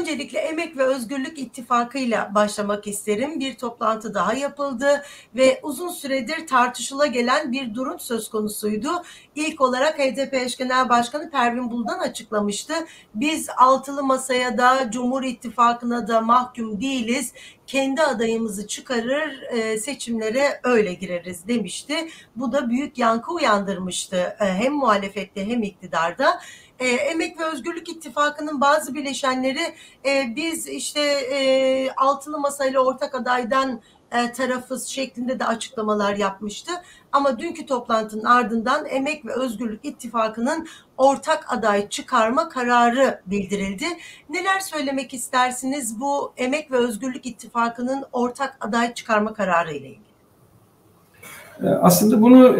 Öncelikle Emek ve Özgürlük İttifakı'yla başlamak isterim. Bir toplantı daha yapıldı ve uzun süredir tartışıla gelen bir durum söz konusuydu. İlk olarak HDP eş genel başkanı Pervin Buldan açıklamıştı. Biz altılı masaya da Cumhur İttifakı'na da mahkum değiliz. Kendi adayımızı çıkarır, seçimlere öyle gireriz demişti. Bu da büyük yankı uyandırmıştı hem muhalefette hem iktidarda. Emek ve Özgürlük İttifakı'nın bazı bileşenleri biz işte altılı masayla ortak adaydan tarafız şeklinde de açıklamalar yapmıştı. Ama dünkü toplantının ardından Emek ve Özgürlük İttifakı'nın ortak aday çıkarma kararı bildirildi. Neler söylemek istersiniz bu Emek ve Özgürlük İttifakı'nın ortak aday çıkarma kararı ile ilgili? Aslında bunu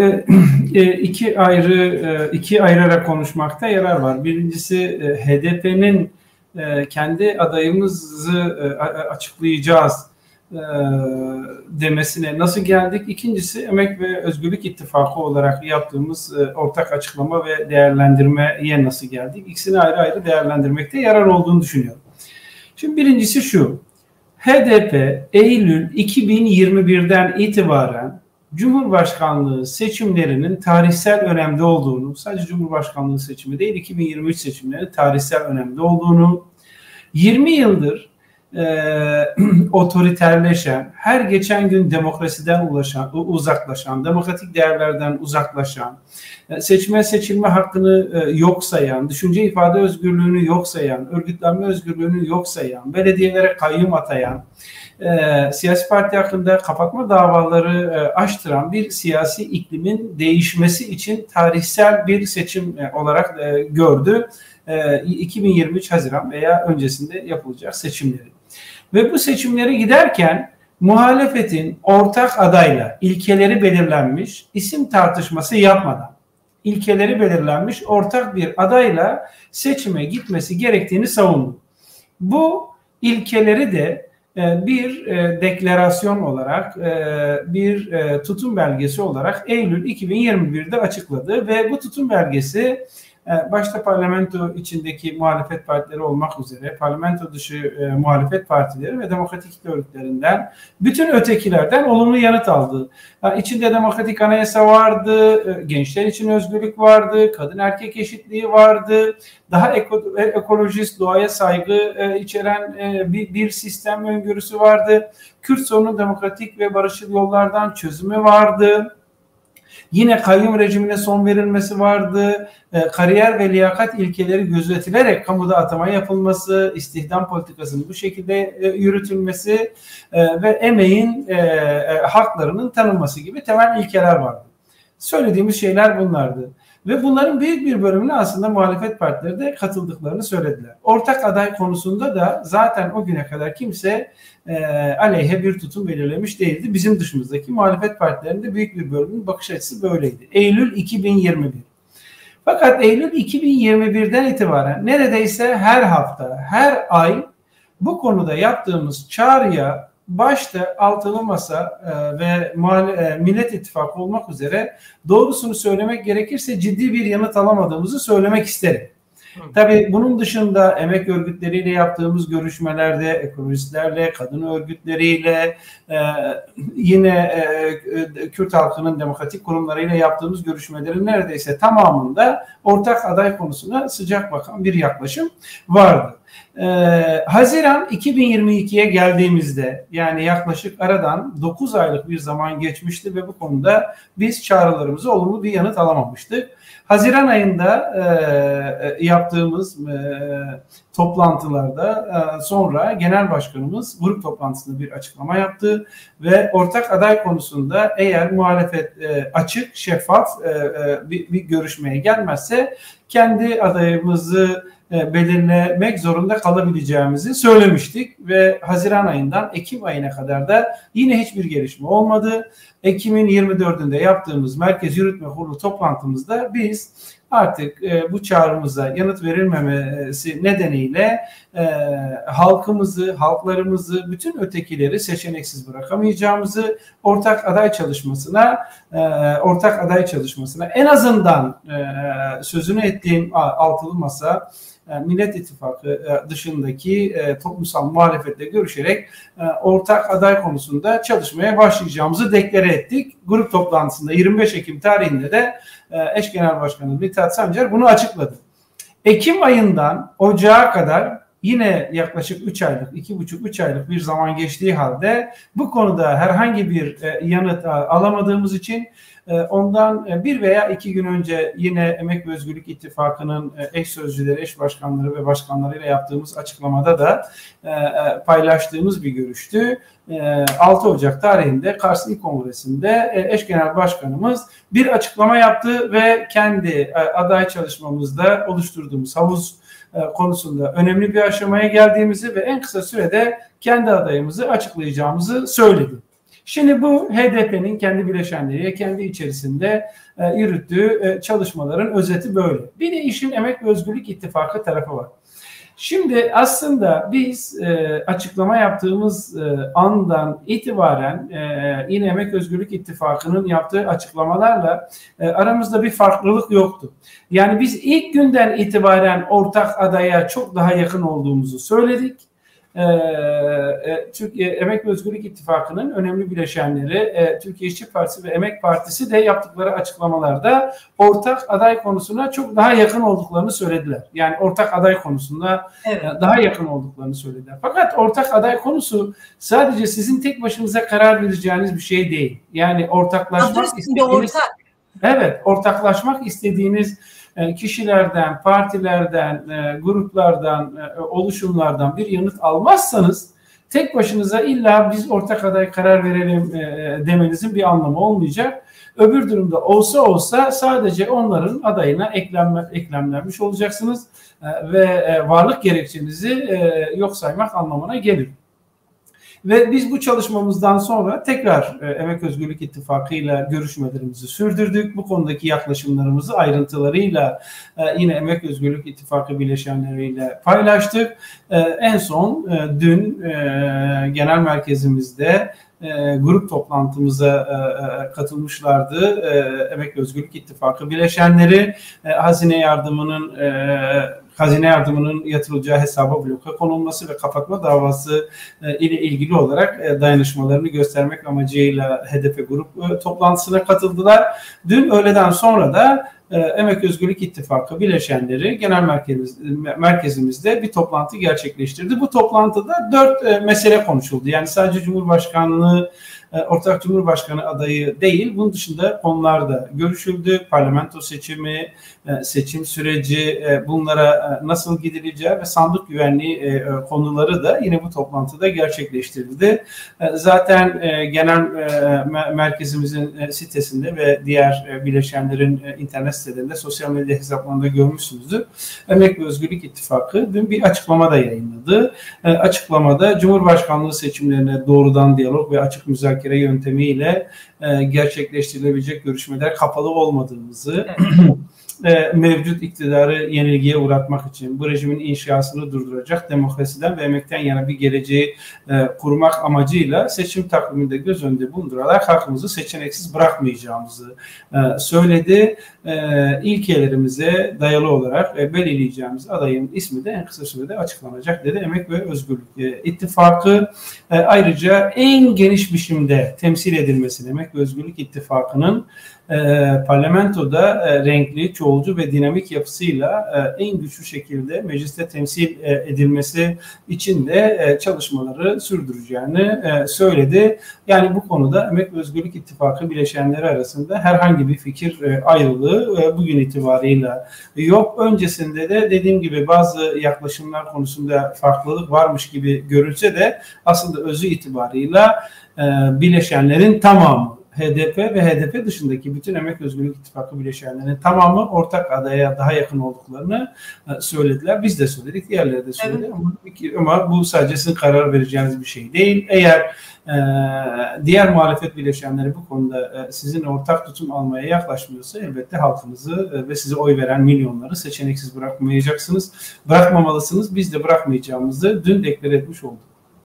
iki ayırarak konuşmakta yarar var. Birincisi HDP'nin kendi adayımızı açıklayacağız demesine nasıl geldik? İkincisi Emek ve Özgürlük İttifakı olarak yaptığımız ortak açıklama ve değerlendirmeye nasıl geldik? İkisini ayrı ayrı değerlendirmekte yarar olduğunu düşünüyorum. Şimdi birincisi şu. HDP Eylül 2021'den itibaren Cumhurbaşkanlığı seçimlerinin tarihsel önemde olduğunu, sadece Cumhurbaşkanlığı seçimi değil 2023 seçimlerinin tarihsel önemde olduğunu, 20 yıldır otoriterleşen, her geçen gün demokrasiden uzaklaşan, demokratik değerlerden uzaklaşan, seçilme hakkını yok sayan, düşünce ifade özgürlüğünü yok sayan, örgütlenme özgürlüğünü yok sayan, belediyelere kayyum atayan, siyasi parti hakkında kapatma davaları açtıran bir siyasi iklimin değişmesi için tarihsel bir seçim olarak gördü 2023 Haziran veya öncesinde yapılacak seçimleri. Ve bu seçimlere giderken muhalefetin ortak adayla ilkeleri belirlenmiş, isim tartışması yapmadan ilkeleri belirlenmiş ortak bir adayla seçime gitmesi gerektiğini savundu. Bu ilkeleri de bir deklarasyon olarak, bir tutum belgesi olarak Eylül 2021'de açıkladı ve bu tutum belgesi başta parlamento içindeki muhalefet partileri olmak üzere parlamento dışı muhalefet partileri ve demokratik örgütlerinden bütün ötekilerden olumlu yanıt aldı. İçinde demokratik anayasa vardı, gençler için özgürlük vardı, kadın erkek eşitliği vardı, daha ekolojist, doğaya saygı içeren bir sistem öngörüsü vardı. Kürt sorunun demokratik ve barışçıl yollardan çözümü vardı. Yine kayyum rejimine son verilmesi vardı. Kariyer ve liyakat ilkeleri gözetilerek kamuda atama yapılması, istihdam politikasının bu şekilde yürütülmesi ve emeğin haklarının tanınması gibi temel ilkeler vardı. Söylediğimiz şeyler bunlardı. Ve bunların büyük bir bölümüne aslında muhalefet partileri de katıldıklarını söylediler. Ortak aday konusunda da zaten o güne kadar kimse aleyhe bir tutum belirlemiş değildi. Bizim dışımızdaki muhalefet partilerinde büyük bir bölümün bakış açısı böyleydi. Eylül 2021. Fakat Eylül 2021'den itibaren neredeyse her hafta, her ay bu konuda yaptığımız çağrıya başta altılı masa ve Millet İttifakı olmak üzere doğrusunu söylemek gerekirse ciddi bir yanıt alamadığımızı söylemek isterim. Tabii bunun dışında emek örgütleriyle yaptığımız görüşmelerde, ekolojistlerle, kadın örgütleriyle, yine Kürt halkının demokratik kurumlarıyla yaptığımız görüşmelerin neredeyse tamamında ortak aday konusuna sıcak bakan bir yaklaşım vardı. Haziran 2022'ye geldiğimizde yani yaklaşık aradan 9 aylık bir zaman geçmişti ve bu konuda biz çağrılarımıza olumlu bir yanıt alamamıştık. Haziran ayında yaptığımız toplantılarda sonra Genel Başkanımız grup toplantısında bir açıklama yaptı ve ortak aday konusunda eğer muhalefet açık, şeffaf bir görüşmeye gelmezse kendi adayımızı belirlemek zorunda kalabileceğimizi söylemiştik ve Haziran ayından Ekim ayına kadar da yine hiçbir gelişme olmadı. Ekim'in 24'ünde yaptığımız Merkez Yürütme Kurulu toplantımızda biz artık bu çağrımıza yanıt verilmemesi nedeniyle halklarımızı, bütün ötekileri seçeneksiz bırakamayacağımızı ortak aday çalışmasına en azından sözünü ettiğim altılı masa Millet İttifakı dışındaki toplumsal muhalefetle görüşerek ortak aday konusunda çalışmaya başlayacağımızı deklare ettik. Grup toplantısında 25 Ekim tarihinde de eş genel başkanı Mithat Sancar bunu açıkladı. Ekim ayından Ocağa kadar yine yaklaşık 3 aylık, 2,5-3 aylık bir zaman geçtiği halde bu konuda herhangi bir yanıt alamadığımız için ondan 1 veya 2 gün önce yine Emek ve Özgürlük İttifakı'nın eş sözcüleri, eş başkanları ve başkanlarıyla yaptığımız açıklamada da paylaştığımız bir görüştü. 6 Ocak tarihinde Kars İl Kongresi'nde eş genel başkanımız bir açıklama yaptı ve kendi aday çalışmamızda oluşturduğumuz havuz konusunda önemli bir aşamaya geldiğimizi ve en kısa sürede kendi adayımızı açıklayacağımızı söyledi. Şimdi bu HDP'nin kendi bileşenleriyle kendi içerisinde yürüttüğü çalışmaların özeti böyle. Bir de işin Emek ve Özgürlük İttifakı tarafı var. Şimdi aslında biz açıklama yaptığımız andan itibaren yine Emek Özgürlük İttifakı'nın yaptığı açıklamalarla aramızda bir farklılık yoktu. Yani biz ilk günden itibaren ortak adaya çok daha yakın olduğumuzu söyledik. Türkiye Emek ve Özgürlük İttifakı'nın önemli bileşenleri Türkiye İşçi Partisi ve Emek Partisi de yaptıkları açıklamalarda ortak aday konusuna çok daha yakın olduklarını söylediler. Yani ortak aday konusunda daha yakın olduklarını söylediler. Fakat ortak aday konusu sadece sizin tek başınıza karar vereceğiniz bir şey değil. Yani ortaklaşmak istediğiniz, ortaklaşmak istediğiniz kişilerden, partilerden, gruplardan, oluşumlardan bir yanıt almazsanız tek başınıza illa biz ortak aday karar verelim demenizin bir anlamı olmayacak. Öbür durumda olsa sadece onların adayına eklemlenmiş olacaksınız ve varlık gerekçenizi yok saymak anlamına gelir. Ve biz bu çalışmamızdan sonra tekrar Emek Özgürlük İttifakı ile görüşmelerimizi sürdürdük. Bu konudaki yaklaşımlarımızı ayrıntılarıyla yine Emek Özgürlük İttifakı bileşenleriyle paylaştık. En son dün genel merkezimizde grup toplantımıza katılmışlardı. Emek ve Özgürlük İttifakı bileşenleri hazine yardımının yatırılacağı hesaba bloka konulması ve kapatma davası ile ilgili olarak dayanışmalarını göstermek amacıyla HDP grup toplantısına katıldılar. Dün öğleden sonra da Emek Özgürlük İttifakı bileşenleri genel merkezimizde bir toplantı gerçekleştirdi. Bu toplantıda 4 mesele konuşuldu. Yani sadece Cumhurbaşkanlığı, ortak Cumhurbaşkanı adayı değil, bunun dışında konular da görüşüldü. Parlamento seçimi, seçim süreci, bunlara nasıl gidileceği ve sandık güvenliği konuları da yine bu toplantıda gerçekleştirildi. Zaten genel merkezimizin sitesinde ve diğer bileşenlerin internet sitelerinde, sosyal medya hesaplarında görmüşsünüzdür. Emek ve Özgürlük İttifakı dün bir açıklama da yayınladı. Açıklamada Cumhurbaşkanlığı seçimlerine doğrudan diyalog ve açık müzakere yöntemiyle gerçekleştirilebilecek görüşmeler kapalı olmadığımızı, mevcut iktidarı yenilgiye uğratmak için bu rejimin inşasını durduracak demokrasiden ve emekten yana bir geleceği kurmak amacıyla seçim takviminde göz önünde bulundurarak halkımızı seçeneksiz bırakmayacağımızı söyledi. İlkelerimize dayalı olarak belirleyeceğimiz adayın ismi de en kısa sürede açıklanacak dedi. Emek ve Özgürlük İttifakı ayrıca en geniş biçimde temsil edilmesini, Emek ve Özgürlük İttifakı'nın parlamentoda renkli, çoğulcu ve dinamik yapısıyla en güçlü şekilde mecliste temsil edilmesi için de çalışmaları sürdüreceğini söyledi. Yani bu konuda Emek ve Özgürlük İttifakı bileşenleri arasında herhangi bir fikir ayrılığı bugün itibarıyla yok. Öncesinde de dediğim gibi bazı yaklaşımlar konusunda farklılık varmış gibi görülse de aslında özü itibarıyla bileşenlerin tamamı, HDP ve HDP dışındaki bütün Emek Özgürlük İttifakı bileşenlerinin tamamı ortak adaya daha yakın olduklarını söylediler. Biz de söyledik, diğerleri de söyledi. Evet. Ama bu sadece sizin karar vereceğiniz bir şey değil. Eğer diğer muhalefet bileşenleri bu konuda sizin ortak tutum almaya yaklaşmıyorsa elbette halkınızı ve size oy veren milyonları seçeneksiz bırakmayacaksınız. Bırakmamalısınız. Biz de bırakmayacağımızı dün deklare etmiş olduk.